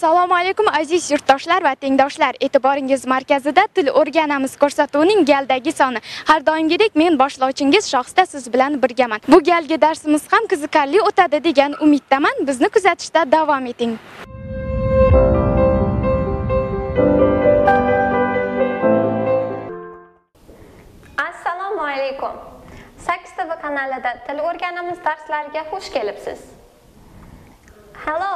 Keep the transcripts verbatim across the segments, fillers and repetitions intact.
Assalomu alaykum aziz yurtdoshlar va tengdoshlar. E'tiboringiz markazida til o'rganamiz ko'rsatuvining galdagi soni. Har doimgidek men boshlovchingiz Shohista siz bilan birgaman. Bu galgi darsimiz ham qiziqarli o'tadi degan umiddaman. Bizni kuzatishda davom eting. Assalomu alaykum. sakkiz T V kanalida til o'rganamiz darslariga xush kelibsiz. Hello.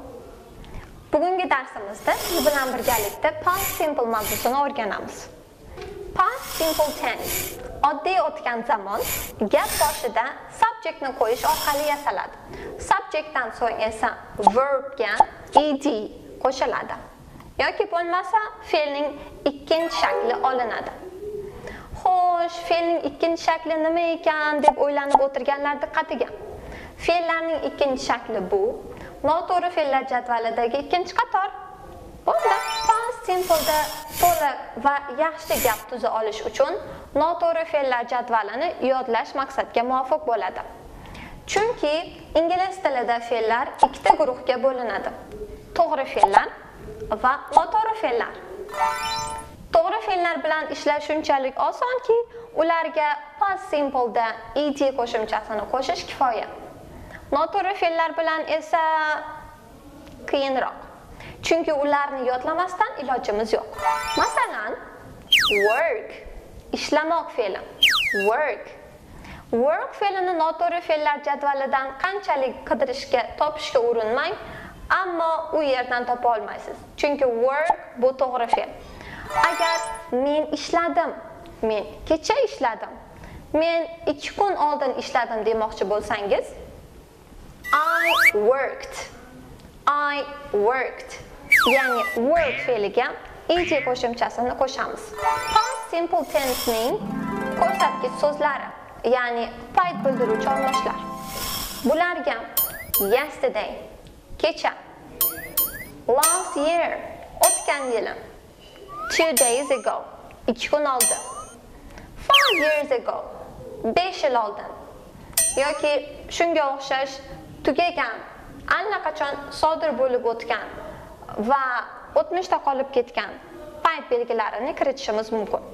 Bugungi darsimizda siz bilan birgalikda past simple mavzusini o'rganamiz. Past simple tense oddiy o'tgan zamon gap boshida subjectni qo'yish orqali yasaladi. Subjectdan so'ng esa verbga ed qo'shiladi. yoki bo'lmasa fe'lning ikkinchi shakli olinadi. Xo'sh, fe'lning ikkinchi shakli nima ekan deb o'ylanib o'tirganlar diqqatiga. Fe'llarning ikkinchi shakli bu noto'g'ri fe'llar jadvalidagi ikkinchi qator. Bunda past simple'da to'liq va yaxshi gap tuza olish uchun noto'g'ri fe'llar jadvalini yodlash maqsadga muvofiq bo'ladi. Chunki ingliz tilida fe'llar ikkita guruhga bo'linadi. To'g'ri fe'llar va noto'g'ri fe'llar. To'g'ri fe'llar bilan ishlash shunchalik osonki, ularga past simple'da ed qo'shimchasini qo'shish kifoya. Noto'g'ri fe'llar bilan esa qiyinroq. Chunki ularni yodlamasdan ilojimiz yo'q. Masalan, work ishlamoq fe'li. Work. Work fe'lini noto'g'ri fe'llar jadvalidan qanchalik qidirishga, topishga urinmang, ammo u yerdan topa olmaysiz. Chunki work bu to'g'ri fe'l. Agar men ishladim, men kecha ishladim, men ikki kun oldin ishladim demoqchi bo'lsangiz, I worked. I worked. Ya'ni work fe'liga ed qo'shimchasini qo'shamiz. Past simple tensening ko'rsatkich so'zlari, ya'ni payt bildiruvchi omlashlar. Bularga yesterday, kecha, last year, o'tgan yili, two days ago, ikki kun oldin, five years ago, besh yil oldin, yoki shunga o'xshash tugagan, allaqachon sodir bo'lib o'tgan va o'tmishda qolib ketgan payt belgilarini kiritishimiz mumkin.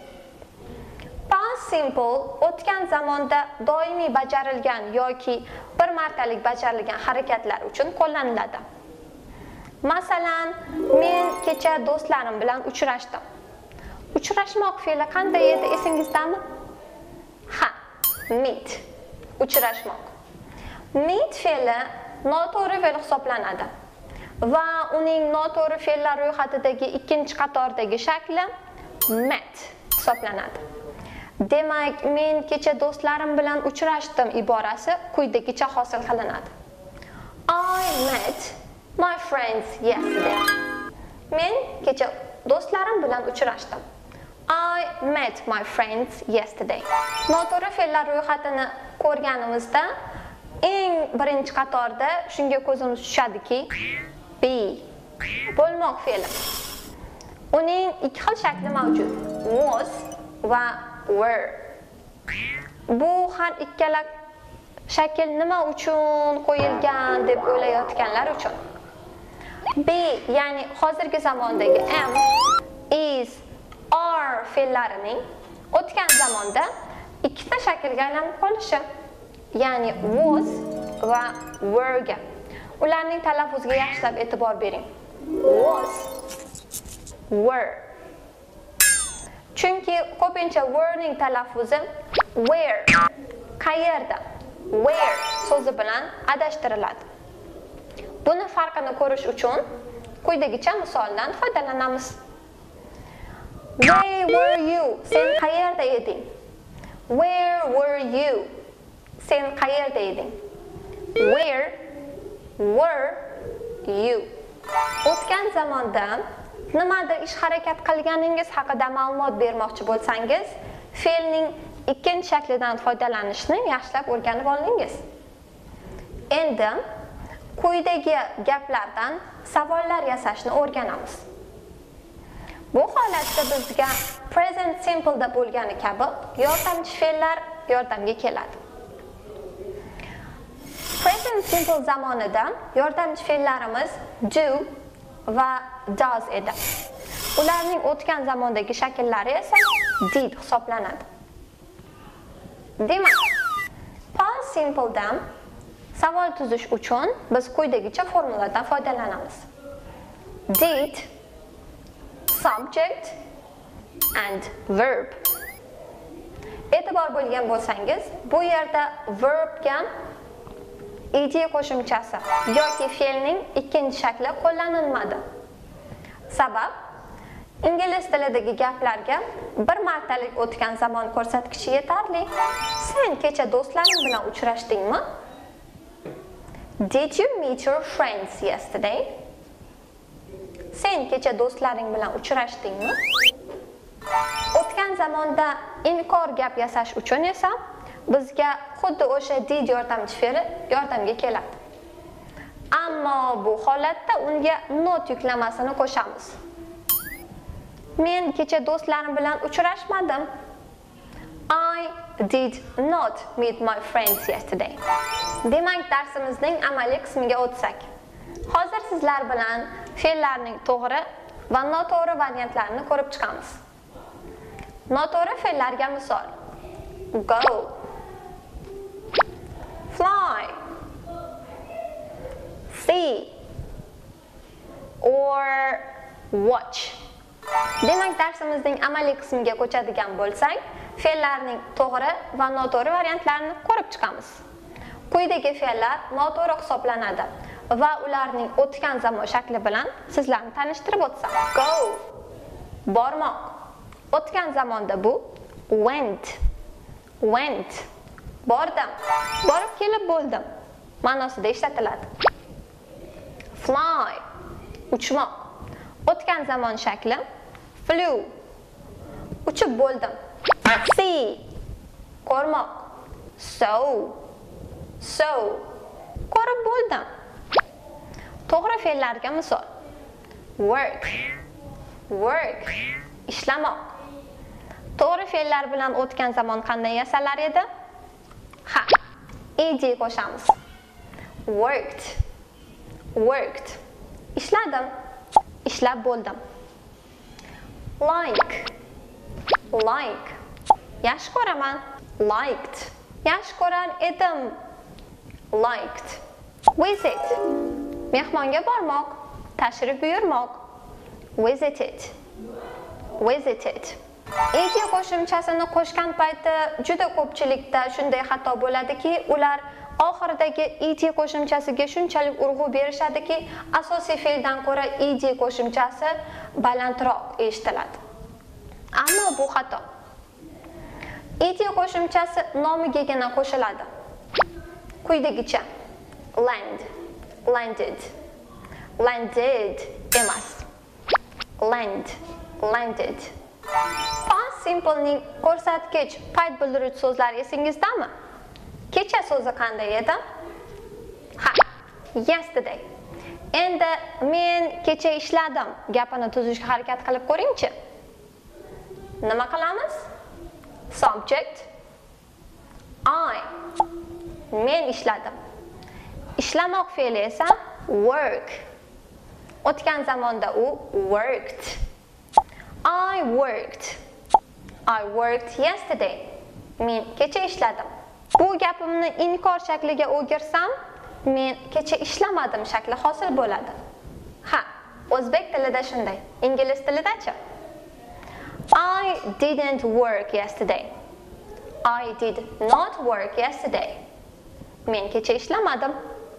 Past simple o'tgan zamonda doimiy bajarilgan yoki bir martalik bajarilgan harakatlar uchun qo'llaniladi. Masalan, men kecha do'stlarim bilan uchrashdim. Uchrashmoq fe'li qanday edi esingizdami? Ha, meet. Uchrashmoq. Meet fe'li noto'g'ri fe'l hisoblanadi va uning noto'g'ri fe'llar ro'yxatidagi ikkinchi qatordagi shakli met hisoblanadi. Demak, men kecha do'stlarim bilan uchrashdim iborasi quyidagicha hosil qilinadi. I met my friends yesterday. Men kecha do'stlarim bilan uchrashdim. I met my friends yesterday. Noto'g'ri fe'llar ro'yxatini ko'rganimizda eng birinchi qatorda shunga ko'zimiz tushadiki, be bo'lmoq fe'li. Uning ikki xil shakli mavjud. Was va were. Bu har ikkala shakl nima uchun qo'yilgan deb o'ylayotganlar uchun. Be, ya'ni hozirgi zamondagi am, is, are fe'llarining o'tgan zamonda ikkita shaklga aylanib qolishi, ya'ni was va were ga. Ularning talaffuziga yaxshilab e'tibor bering. Was, were. Chunki ko'pincha were ning talaffuzi where, qayerda, where so'zi bilan adashtiriladi. Buni farqini ko'rish uchun quyidagicha misoldan foydalanamiz. Where were you? Sen qayerda eding? Where were you? Sen qayerda eding? Where were you? O'tgan zamonda nimadir ish harakat qilganingiz haqida ma'lumot bermoqchi bo'lsangiz, fe'lning ikkinchi shaklidan foydalanishni yaxshilab o'rganib oldingiz. Endi quyidagi gaplardan savollar yasashni o'rganamiz. Bu holatda bizga present simple da bo'lgani kabi yordamchi fe'llar yordamga keladi. Present simple zamonida yordamchi fe'llarimiz do, va does edi. Ularning o'tgan zamondagi shakllari esa did hisoblanadi. Demak, past simple'da savol tuzish uchun biz quyidagicha formuladan foydalanamiz. Did, subject and verb. E'tibor bo'lgan bo'lsangiz, bu yerda verbga ed qo'shimchasi yoki fe'lning ikkinchi shakli qo'llanilmadi. Sabab, ingliz tilidagi gaplarga bir martalik o'tgan zamon ko'rsatkichi yetarli. Sen kecha do'stlaring bilan uchrashdingmi? Did you meet your friends yesterday? Sen kecha do'stlaring bilan uchrashdingmi? O'tgan zamonda inkor gap yasash uchun esa bizga xuddi o'sha did yordamchi fe'li yordamga keladi. Ammo bu holatda unga not yuklamasini qo'shamiz. Men kecha do'stlarim bilan uchrashmadim. I did not meet my friends yesterday. Demak, darsimizning amaliy qismiga o'tsak. Hozir sizlar bilan fe'llarning to'g'ri va noto'g'ri variantlarini ko'rib chiqamiz. Noto'g'ri fe'llarga misol: go, fly, see or watch. Demak, darsimizning amaliy qismiga ko'chadigan bo'lsak, fe'llarning to'g'ri va noto'g'ri variantlarini ko'rib chiqamiz. Quyidagi fe'llar noto'g'ri hisoblanadi va ularning o'tgan zamon shakli bilan sizlarni tanishtirib o'tsam. Go, bormoq. O'tgan zamonda bu went. Went. Bordim. Borib kelib bo'ldim ma'nosida ishlatiladi. Fly. Uchmoq. O'tgan zamon shakli flew. Uchib bo'ldim. See. Ko'rmoq. Saw. Saw. Ko'rib bo'ldim. To'g'ri fe'llarga misol: work. Work. Ishlamoq. To'g'ri fe'llar bilan o'tgan zamon qanday yasalar edi? Ha, ed qo'shamiz. Worked. Worked. Ishladim. Ishlab bo'ldim. Like. Like. Yaxshi ko'raman. Liked. Yaxshi ko'rar edim. Liked. Visit. Mehmonga bormoq, tashrif buyurmoq. Visited. Visited. Ed qo'shimchasini qo'shgan payti juda ko'pchilikda shunday xato bo'ladiki, ular oxiridagi ed qo'shimchasiga shunchalik urg'u berishadiki, asosiy fe'ldan ko'ra ed qo'shimchasi balandroq eshitiladi. Ammo bu xato. Ed qo'shimchasi nomigagina qo'shiladi. Quyidagicha: land, landed, landed emas. Land, landed. Past simple ning ko'rsatkich payt bildiruvchi so'zlari esingizdami? Kecha so'zi qanday edi? Ha, yesterday. Endi men kecha ishladim gapini tuzishga harakat qilib ko'ring-chi. Nima qilamiz? Subject I. Men ishladim. Ishlamoq fe'li esa work. O'tgan zamonda u worked. I worked. I worked yesterday. Men kecha ishladim. Bu gapimni inkor shakliga o'girsam, men kecha ishlamadim shakli hosil bo'ladi. Ha, o'zbek tilida shunday. Ingliz tilida-chi? I didn't work yesterday. I did not work yesterday. Men kecha ishlamadim.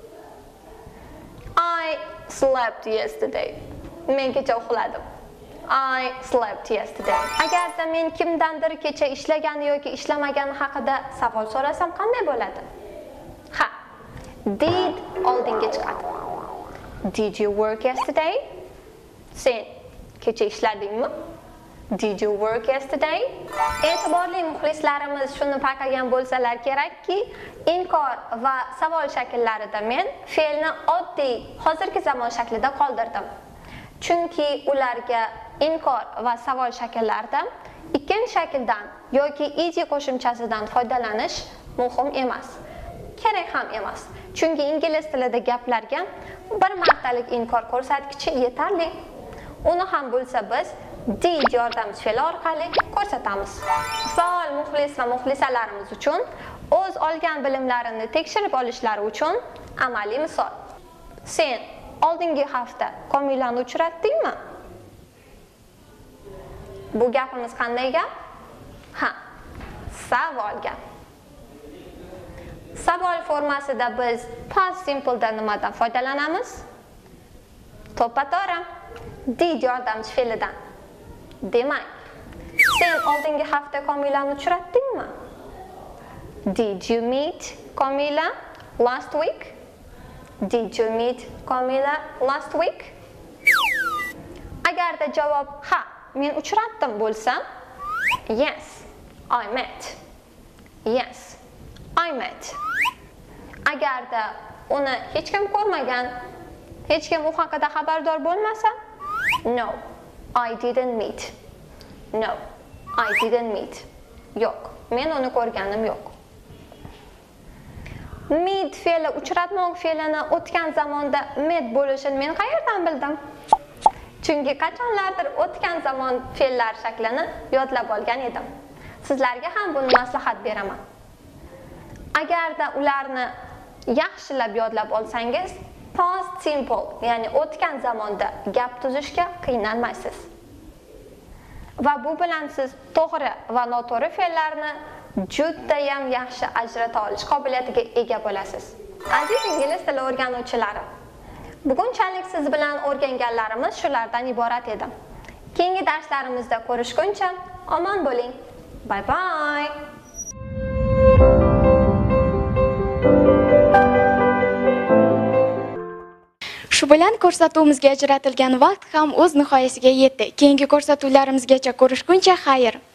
I slept yesterday. Men kecha uxladim. I slept yesterday. Agarda men kimdandir kecha ishlagani yoki ishlamagani haqida savol so'rasam qanday bo'ladi? Ha, did oldinga chiqadi. Did you work yesterday? Sen kecha ishladingmi? Did you work yesterday? E'tiborli muxlislarimiz shuni payqagan bo'lsalar kerakki, inkor va savol shakllarida men fe'lni oddiy hozirgi zamon shaklida qoldirdim. Chunki ularga inkor va savol shakllarida ikkinchi shakldan yoki ed qo'shimchasidan foydalanish muhim emas. kerak ham emas. Chunki ingliz tilida gaplarga bir martalik inkor ko'rsatkichi yetarli. Uni ham bo'lsa biz did yordamchi fe'li orqali ko'rsatamiz. Faol muxlis va muxlisalarimiz uchun o'z olgan bilimlarini tekshirib olishlari uchun amaliy misol. Sen oldingi hafta Komilani uchratdingmi? Bu gapimiz qanday gap? Ha, savol gap. Savol formasida biz past simple'da nimadan foydalanamiz? To'ppa-to'g'ri, did yordamchi fe'lidan. Demak, sen oldingi hafta Komilani uchratdingmi? Did you meet Komila last week? Did you meet Komila last week? Agarda javob ha, men uchratdim bo'lsa, yes, I met. Yes, I met. Agarda uni hech kim ko'rmagan, hech kim u haqida xabardor bo'lmasa, no, I didn't meet. No, I didn't meet. Yo'q, men uni ko'rganim yo'q. Meet fe'li uchratmoq fe'lini o'tgan zamonda met bo'lishini men qayerdan bildim? Chunki qachonlardir o'tgan zamon fe'llar shaklini yodlab olgan edim. Sizlarga ham buni maslahat beraman. Agarda ularni yaxshilab yodlab olsangiz, past simple, ya'ni o'tgan zamonda gap tuzishga qiynalmaysiz. Va bu bilan siz to'g'ri va noto'g'ri fe'llarni juda ham yaxshi ajrata olish qobiliyatiga ega bo'lasiz. Aziz ingliz tili o'rganuvchilari, bugunchalik siz bilan o'rganganlarimiz shulardan iborat edi. Keyingi darslarimizda ko'rishguncha omon bo'ling. Bye bye. Shu bilan ko'rsatuvimizga ajratilgan vaqt ham o'z nihoyasiga yetdi. Keyingi ko'rsatuvlarimizgacha ko'rishguncha xayr.